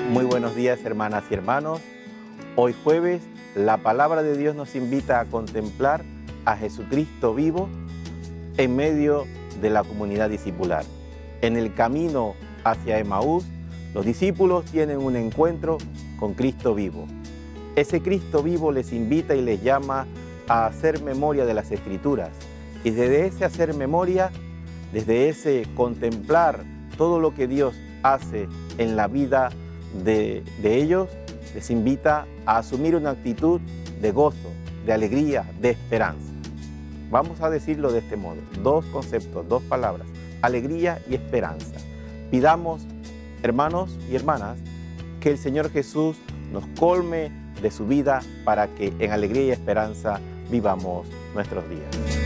Muy buenos días, hermanas y hermanos. Hoy jueves, la palabra de Dios nos invita a contemplar a Jesucristo vivo en medio de la comunidad discipular. En el camino hacia Emaús, los discípulos tienen un encuentro con Cristo vivo. Ese Cristo vivo les invita y les llama a hacer memoria de las Escrituras. Y desde ese hacer memoria, desde ese contemplar todo lo que Dios hace en la vida de ellos, les invita a asumir una actitud de gozo, de alegría, de esperanza. Vamos a decirlo de este modo, dos conceptos, dos palabras, alegría y esperanza. Pidamos, hermanos y hermanas, que el Señor Jesús nos colme de su vida para que en alegría y esperanza vivamos nuestros días.